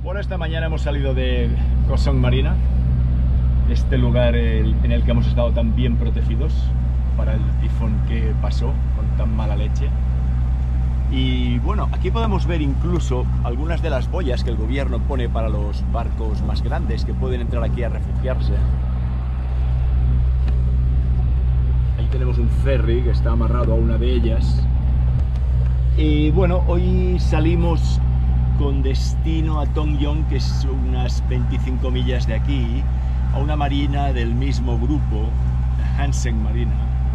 Bueno, esta mañana hemos salido de Koh Song Marina, este lugar en el que hemos estado tan bien protegidos para el tifón que pasó con tan mala leche. Y bueno, aquí podemos ver incluso algunas de las boyas que el gobierno pone para los barcos más grandes que pueden entrar aquí a refugiarse. Ahí tenemos un ferry que está amarrado a una de ellas. Y bueno, hoy salimos con destino a Tongyong, que es unas 25 millas de aquí, a una marina del mismo grupo, Hanseng Marina.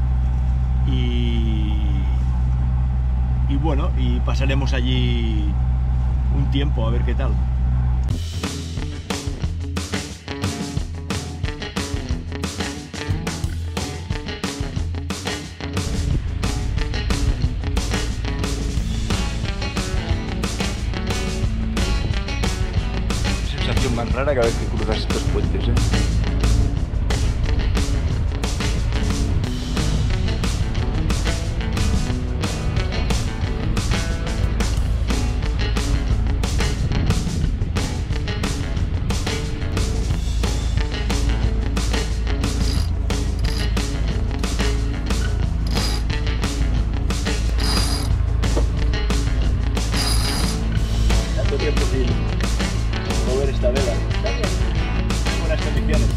Y bueno, y pasaremos allí un tiempo a ver qué tal. Sensación más rara cada vez que cruzas estos puentes, ¿eh? Tanto tiempo sin mover esta vela. Está bien. Buenas condiciones.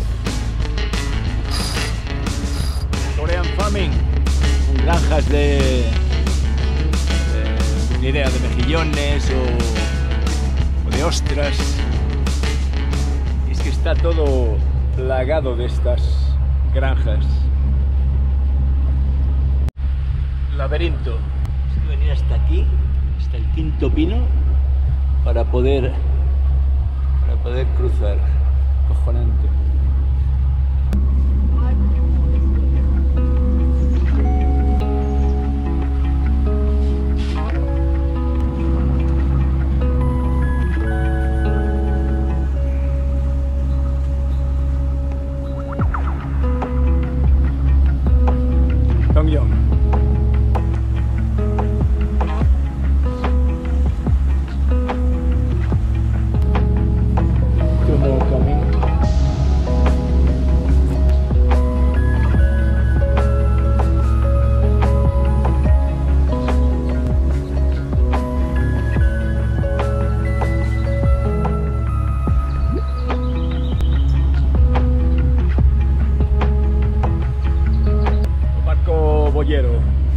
Korean Farming, con granjas de ni idea, de mejillones o de ostras. Y es que está todo plagado de estas granjas. Laberinto. Hay que venir hasta aquí, hasta el quinto pino, para poder cruzar. Cojonante. Tongyong. Boyero.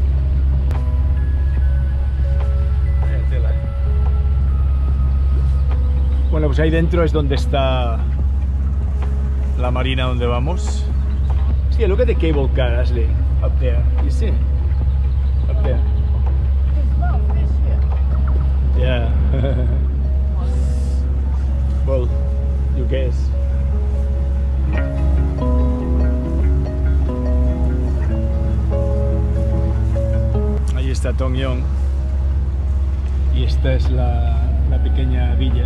Bueno, pues ahí dentro es donde está la marina donde vamos. See, look at the cable car, Ashley, up there. You see? Up there. Yeah. Well, you guess. Ahí está Tongyong y esta es la pequeña villa,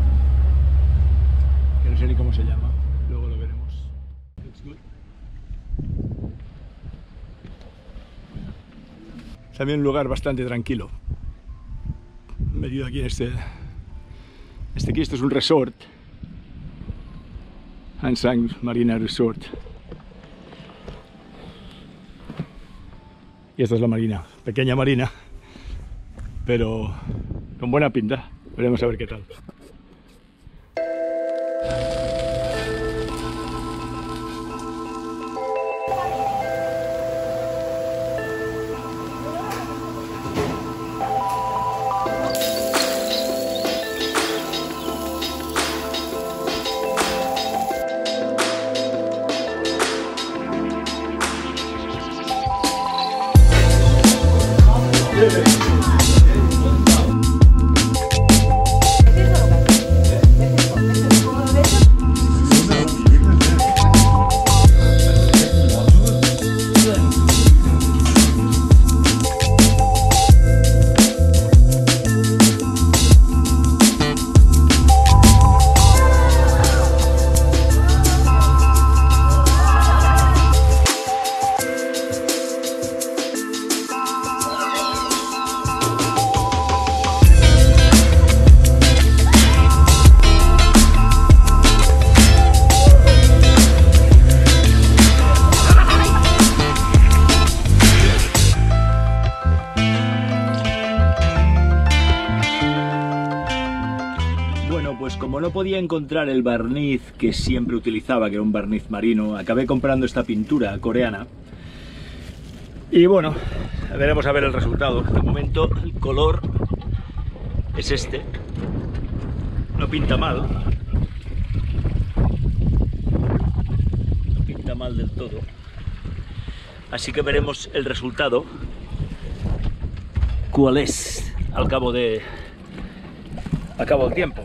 que no sé ni cómo se llama, luego lo veremos. Looks good. También un lugar bastante tranquilo, metido aquí en este aquí, esto es un resort, Hanseng Marina Resort. Y esta es la marina, pequeña marina, pero con buena pinta. Veremos a ver qué tal. Eso es lo que Bueno, pues como no podía encontrar el barniz que siempre utilizaba, que era un barniz marino, acabé comprando esta pintura coreana. Y bueno, veremos a ver el resultado. De momento el color es este. No pinta mal. No pinta mal del todo. Así que veremos el resultado. ¿Cuál es? Al cabo del tiempo.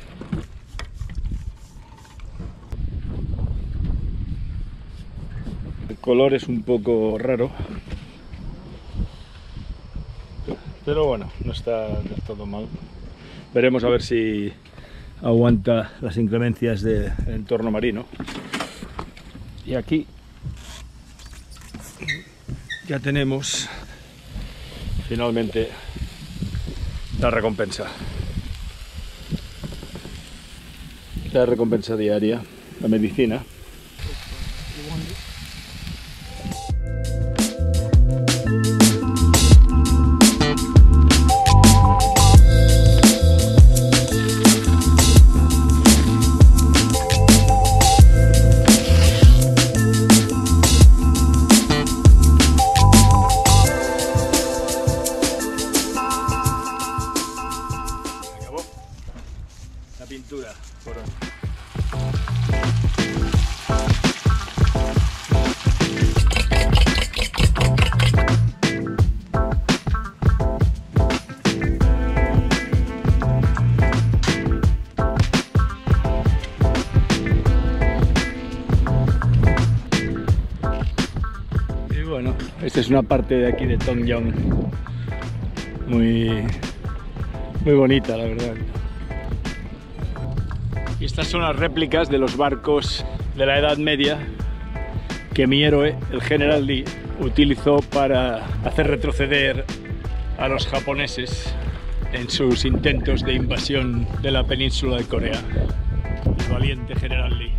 El color es un poco raro, pero bueno, no está del todo mal. Veremos a ver si aguanta las inclemencias del entorno marino. Y aquí ya tenemos finalmente la recompensa. La recompensa diaria, la medicina. La pintura por hoy. Y bueno, esta es una parte de aquí de Tongyang muy bonita, la verdad. Y estas son las réplicas de los barcos de la Edad Media que mi héroe, el General Lee, utilizó para hacer retroceder a los japoneses en sus intentos de invasión de la península de Corea. El valiente General Lee.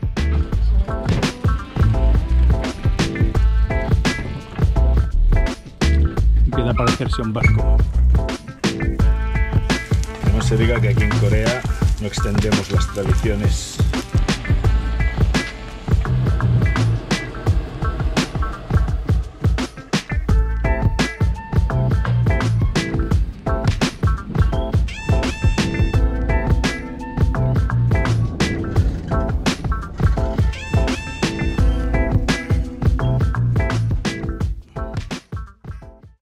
Empieza a parecerse un barco. Que no se diga que aquí en Corea no extendemos las tradiciones